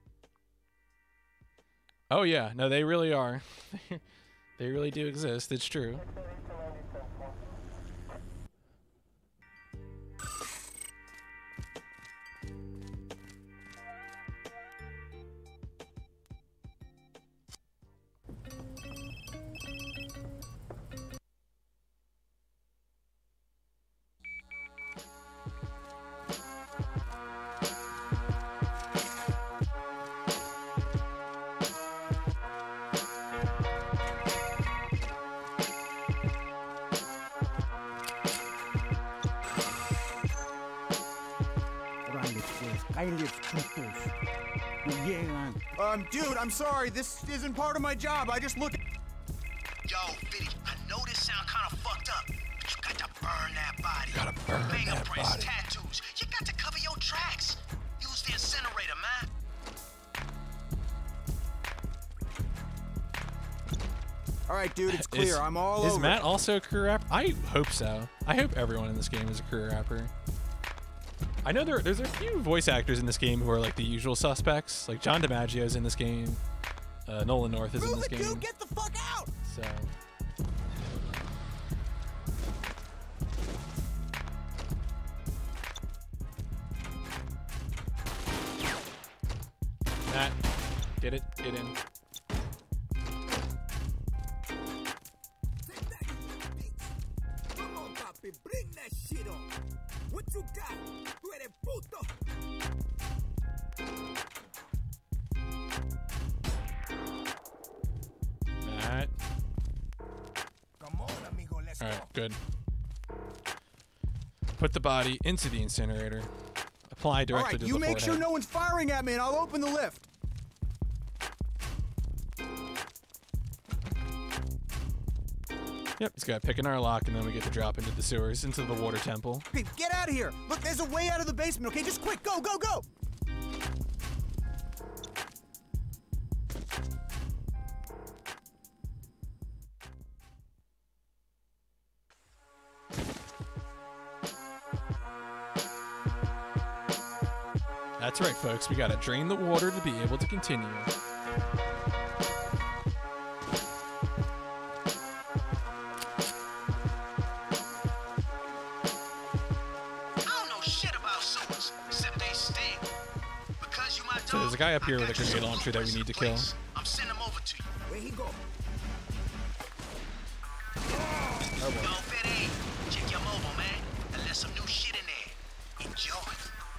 Speaker 1: Oh yeah, no, they really are. They really do exist. It's true.
Speaker 6: Dude, I'm sorry. This isn't part of my job. I just look.
Speaker 5: Yo, Fitty, I know this sound kind of fucked up, but you got to burn that body.
Speaker 8: Gotta burn that
Speaker 5: Fingerprints,
Speaker 8: body.
Speaker 5: tattoos. You got to cover your tracks. Use the incinerator, man.
Speaker 6: All right, dude, it's clear. I'm all
Speaker 1: Is
Speaker 6: over.
Speaker 1: Matt also a career rapper? I hope so. I hope everyone in this game is a career rapper. I know there's a few voice actors in this game who are like the usual suspects. Like John DiMaggio's in this game. Nolan North is in this game.
Speaker 6: Dude, get the fuck out!
Speaker 1: So. Matt, get it, get in.
Speaker 6: Come on, papi, bring that shit on. What you got? Tú eres puto.
Speaker 1: Matt.
Speaker 6: Come on, amigo, let's
Speaker 1: Alright,
Speaker 6: go.
Speaker 1: good. Put the body into the incinerator. Apply
Speaker 6: All
Speaker 1: directly
Speaker 6: right,
Speaker 1: to
Speaker 6: you
Speaker 1: the
Speaker 6: make
Speaker 1: forehead.
Speaker 6: sure no one's firing at me, and I'll open the lift.
Speaker 1: Yep, just gotta pick an our lock and then we get to drop into the sewers, into the water temple.
Speaker 6: Okay, get out of here. Look, there's a way out of the basement, okay? Just quick, go, go, go!
Speaker 1: That's right, folks. We gotta drain the water to be able to continue.
Speaker 5: I don't know shit about sewers, except they stink. Because you my dog,
Speaker 1: So there's a guy up here
Speaker 5: I
Speaker 1: with a
Speaker 5: got you
Speaker 1: grenade
Speaker 5: some
Speaker 1: launcher that we
Speaker 5: blueprints
Speaker 1: need to
Speaker 5: in
Speaker 1: kill.
Speaker 5: place. I'm sending them over to you.
Speaker 6: Where he go?
Speaker 5: Yo, Fitty, check your mobile, man. And there's some new shit in there. Enjoy.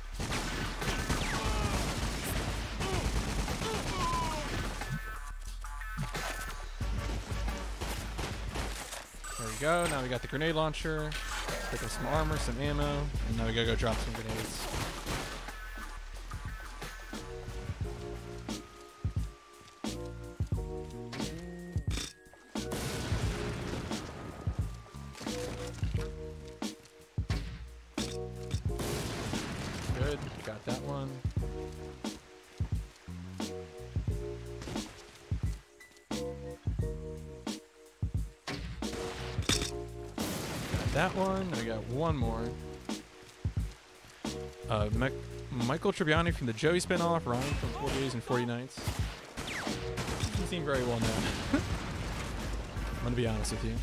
Speaker 1: There we go. Now we got the grenade launcher. Pick up some armor, some ammo, and now we gotta go drop some grenades. good. Got that one. Got that one. And we got one more. Michael Tribbiani from the Joey spinoff. Ryan from 40 Days and 40 Nights. Doesn't seem very well known. I'm gonna be honest with you.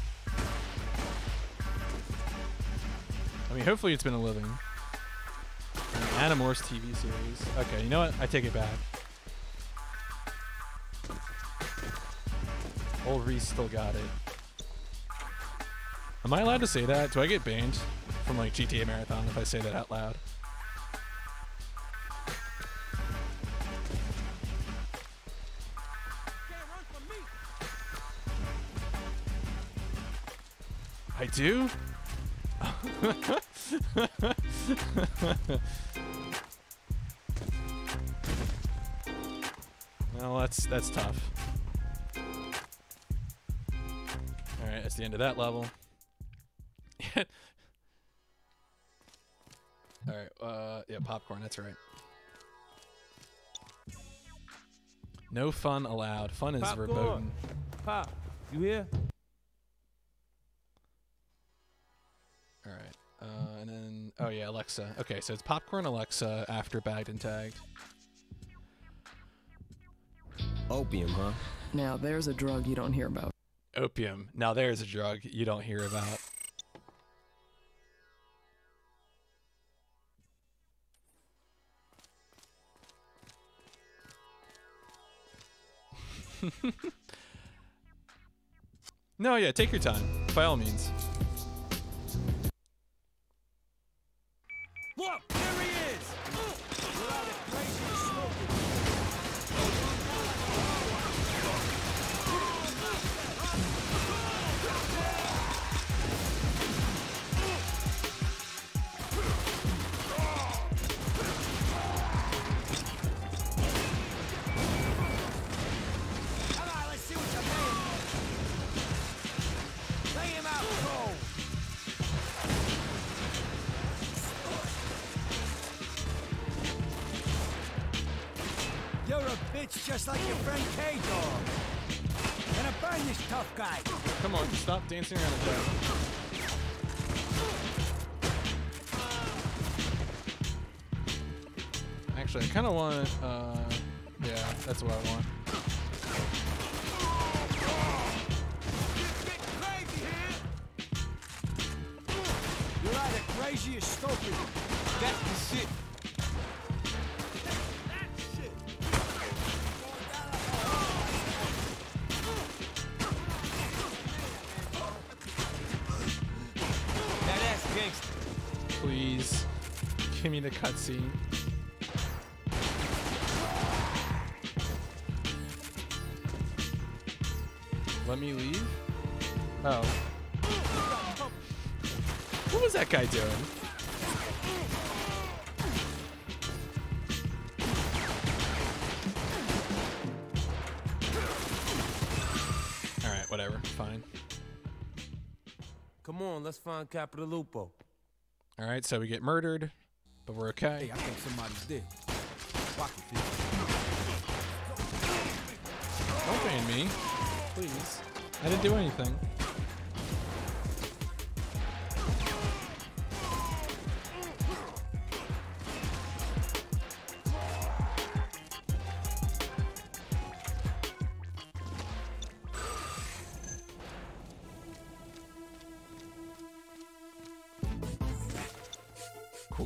Speaker 1: I mean, hopefully it's been a living. Animorphs TV series. Okay, you know what? I take it back. Old Reese still got it. Am I allowed to say that? Do I get banned from like GTA Marathon if I say that out loud? I do? Well, that's tough. Alright, that's the end of that level. Alright, yeah, popcorn, that's right. No fun allowed. Fun is
Speaker 3: Popcorn.
Speaker 1: verboten.
Speaker 3: Pop, you here?
Speaker 1: Alright, and then, oh yeah, Alexa. Okay, so it's popcorn, Alexa, after bagged and tagged.
Speaker 9: Opium, huh?
Speaker 10: Now, there's a drug you don't hear about.
Speaker 1: Opium. Now there's a drug you don't hear about. No, yeah, take your time. By all means.
Speaker 7: Look, there he is! Without a crazy smoking. Come on, let's see what you're made of. Lay him out cold.
Speaker 6: You're a bitch just like your friend K-Dog. Gonna burn this tough guy.
Speaker 1: Come on, stop dancing around the desk. Actually, I kind of want, yeah, that's what I want.
Speaker 6: You're either crazy or stupid.
Speaker 3: That's the shit. That ass gangster.
Speaker 1: Please, give me the cutscene. Let me leave? Oh. What was that guy doing? Alright, whatever. Fine.
Speaker 3: Come on, let's find Capital Lupo.
Speaker 1: Alright, so we get murdered, but we're okay.
Speaker 2: Hey, I think somebody's dead. Watch it, dude.
Speaker 1: Don't ban me. Please. I didn't do anything. Cool.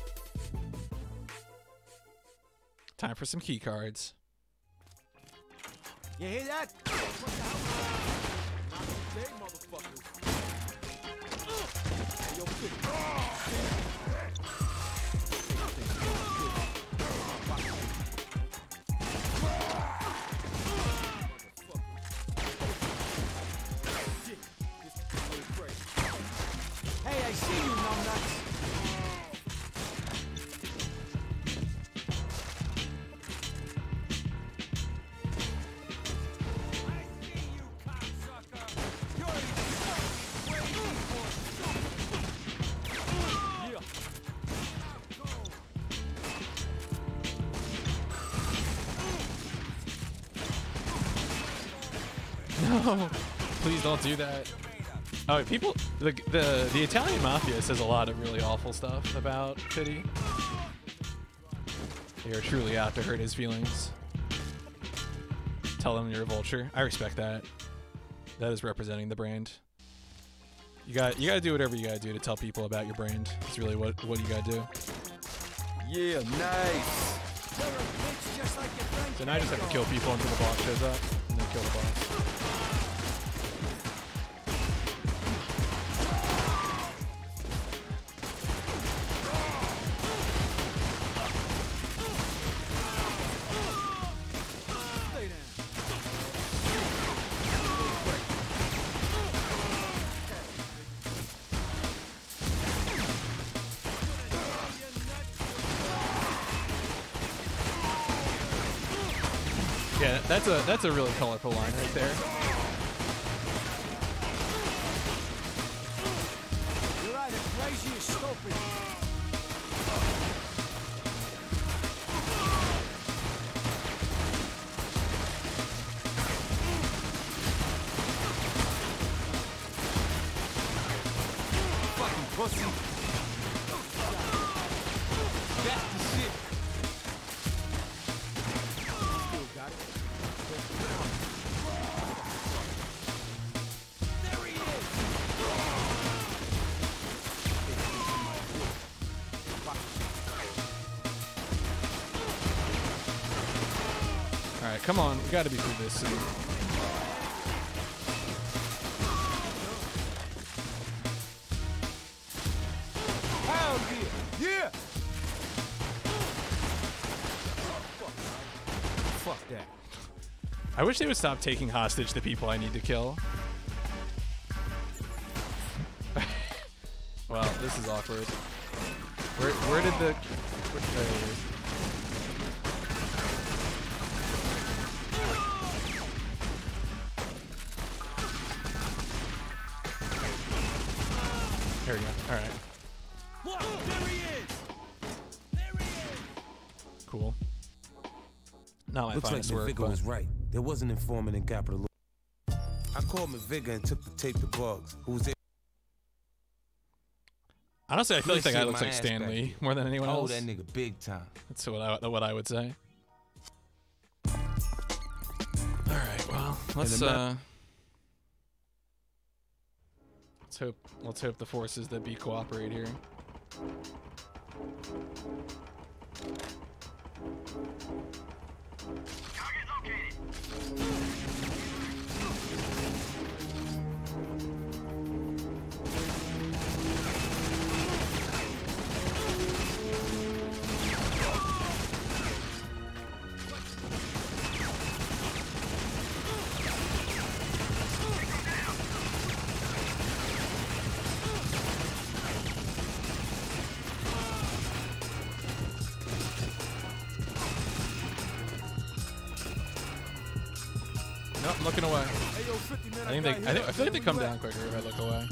Speaker 1: Time for some key cards.
Speaker 6: You hear that?
Speaker 2: Hey, motherfuckers. Hey, yo, kid.
Speaker 6: Hey, I see you, numbnuts.
Speaker 1: No, please don't do that. Oh, people, the Italian mafia says a lot of really awful stuff about Fitty. They are truly out to hurt his feelings. Tell them you're a vulture. I respect that. That is representing the brand. You gotta do whatever you gotta do to tell people about your brand. It's really what you gotta do.
Speaker 11: Yeah, nice.
Speaker 1: So now I just have to kill people until the boss shows up, and then kill the boss. Yeah, that's a really colorful line right there.
Speaker 7: You're either crazy or stupid.
Speaker 2: Fucking pussy. That's the shit.
Speaker 7: Still got it. There he is.
Speaker 1: All right, come on, we got to be through this soon.
Speaker 2: Hell yeah. Yeah. Fuck that.
Speaker 1: I wish they would stop taking hostage the people I need to kill. Well, this is awkward. Where did the... there it is. There we go. All right.
Speaker 7: Look, there he is. There he is.
Speaker 1: Cool. Not my
Speaker 3: Looks like
Speaker 1: finest work,
Speaker 3: McVicker
Speaker 1: but
Speaker 3: was right. There was an informant in Capital. I called McVicker and took the tape to Bugs, who was there.
Speaker 1: honestly, I feel like that guy
Speaker 3: Shit,
Speaker 1: looks
Speaker 3: my
Speaker 1: like
Speaker 3: ass
Speaker 1: Stan
Speaker 3: back
Speaker 1: Lee
Speaker 3: here.
Speaker 1: more than anyone
Speaker 3: Oh,
Speaker 1: else.
Speaker 3: that nigga big time.
Speaker 1: That's what I would say. All right, well, let's hope the forces that be cooperate here.
Speaker 5: Target located.
Speaker 1: Nope, I'm looking away.
Speaker 2: Hey, yo, 50 man,
Speaker 1: I feel like they come down quicker if I look away.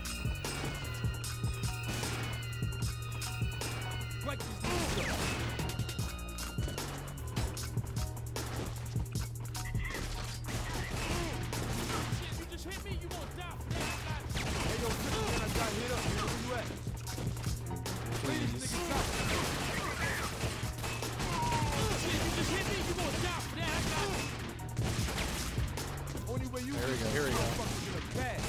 Speaker 2: Break these rules up.
Speaker 7: You just hit me, you gonna die for that.
Speaker 2: Hey, yo, 50 man, I got hit up. Where you at? Please, nigga, stop.
Speaker 7: Shit, you just hit me, you gonna die for that.
Speaker 2: Only way you
Speaker 1: There we go, here we go.
Speaker 2: motherfuckers in a bag.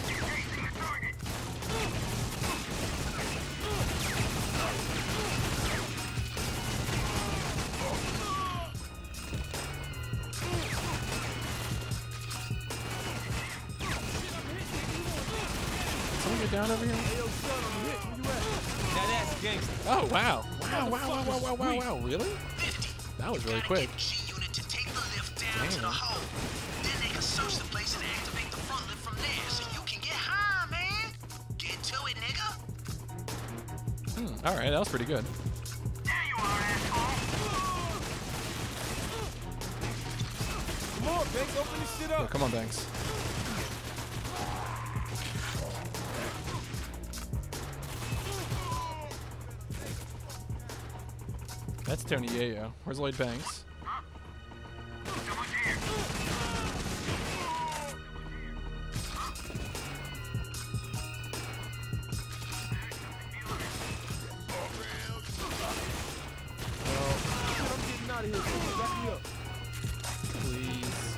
Speaker 1: Someone get down over here?
Speaker 2: Hey, yo, son, I'm hit. Where you at? Now that's gangster.
Speaker 1: Oh, wow. Wow. Really? That was really quick.
Speaker 5: G unit to take the lift down to the hole. Then they can search the place and activate the front lift from there, so you can get high, man. Get to it, nigga.
Speaker 1: All right, that was pretty good.
Speaker 5: There you are, asshole.
Speaker 2: Come on, Banks, open this shit
Speaker 1: Oh,
Speaker 2: up.
Speaker 1: come on, Banks. That's Tony Yayo. Where's Lloyd Banks?
Speaker 7: out of here, son. Back me up.
Speaker 1: Please.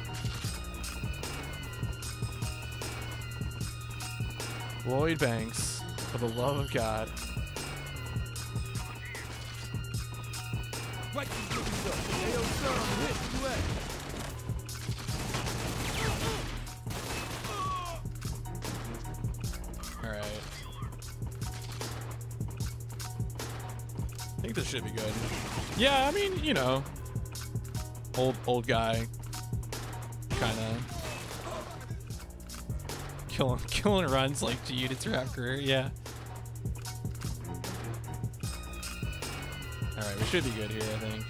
Speaker 1: Lloyd Banks, for the love of God.
Speaker 7: Right, you get me up. Hey, yo, son, I'm hit. Where you at?
Speaker 1: Alright. I think this should be good. Yeah, I mean, you know, old guy, kind of killing runs like G to rap career. Yeah. All right, we should be good here, I think.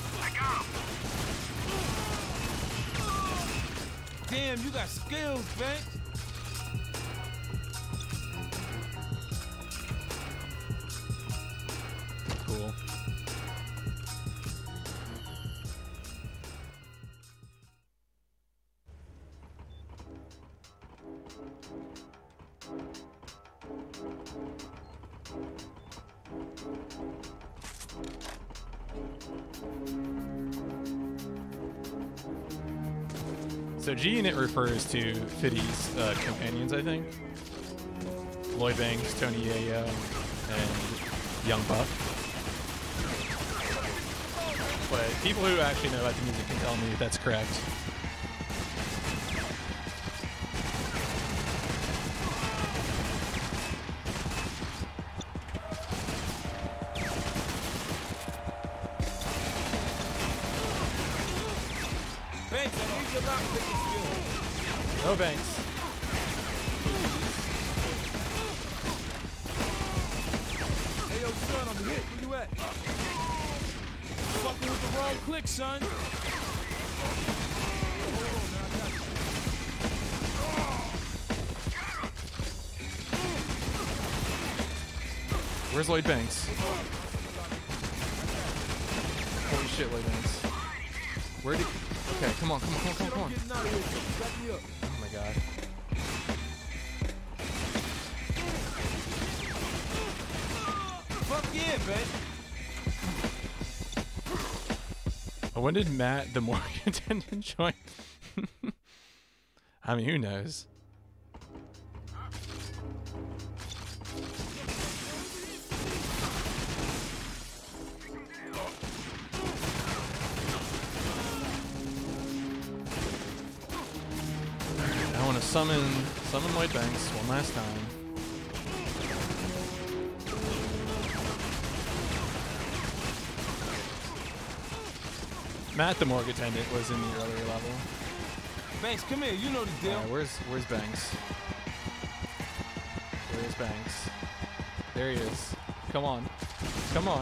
Speaker 3: Damn, you got skills, Banks.
Speaker 1: Cool. So G-Unit refers to Fiddy's companions, I think. Lloyd Banks, Tony Yayo, and Young Buck. But people who actually know about the music can tell me if that's correct.
Speaker 3: Banks, I need your lockpicking skills.
Speaker 1: No Banks.
Speaker 7: Hey, yo, son, I'm hit. Where you at? Fucking with the wrong click, son.
Speaker 1: Where's Lloyd Banks? Holy shit, Lloyd Banks. Where did... Okay, come on. Oh my god.
Speaker 3: Fuck yeah, man.
Speaker 1: Oh, when did Matt, the morgue attendant, join? I mean, who knows? I want to summon Lloyd Banks one last time. Matt, the morgue attendant, was in the earlier level.
Speaker 3: Banks, come here. You know the deal.
Speaker 1: Where's Banks? Where's Banks? There he is. Come on. Come on.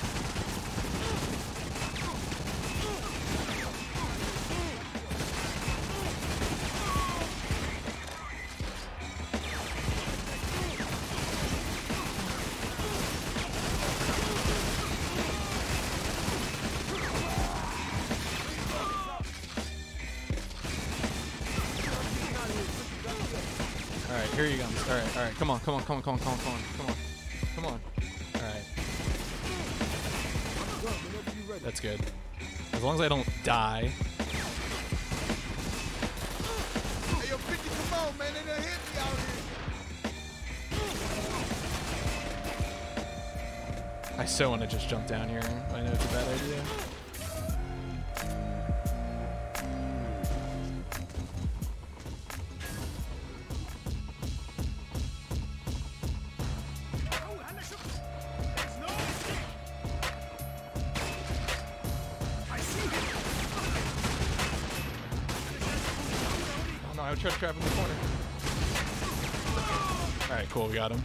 Speaker 1: Alright, here you comes. Alright, come on. All right. That's good. As long as I don't die.
Speaker 6: Hey, yo, 50, come on, man. They done hit me out here.
Speaker 1: I so want to just jump down here. I know it's a bad idea. I would try to trap him in the corner. Alright, cool, we got him.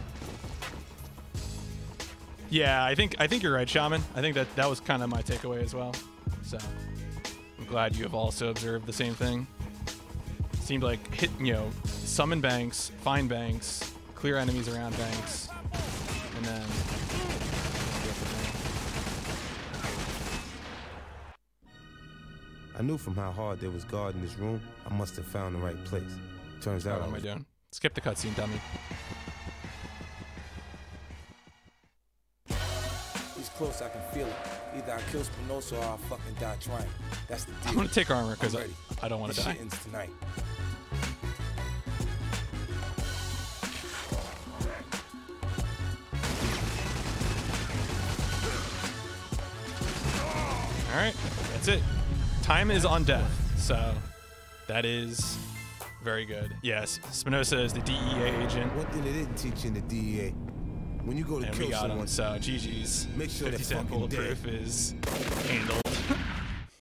Speaker 1: Yeah, I think you're right, Shaman. I think that was kind of my takeaway as well. So I'm glad you have also observed the same thing. Seemed like summon Banks, find Banks, clear enemies around Banks, and then
Speaker 3: I knew from how hard they was guarding this room, I must have found the right place. Turns out
Speaker 1: what am I doing? Skip the cutscene, dummy.
Speaker 6: These
Speaker 3: close, I can feel it. Either I kill Spinoza or I'll fucking die trying. That's the deal.
Speaker 1: I'm gonna take armor because
Speaker 3: I'm ready.
Speaker 1: I don't want to
Speaker 3: This
Speaker 1: die.
Speaker 3: shit ends tonight.
Speaker 1: All right, that's it. Time is on death, so that is very good. Yes, Spinoza is the DEA agent.
Speaker 3: One thing they didn't teach you in the DEA, when you go to
Speaker 1: And
Speaker 3: kill
Speaker 1: we got
Speaker 3: someone,
Speaker 1: him, so GG's.
Speaker 3: make sure
Speaker 1: 50
Speaker 3: they're
Speaker 1: cent
Speaker 3: fucking
Speaker 1: bulletproof
Speaker 3: dead.
Speaker 1: is handled.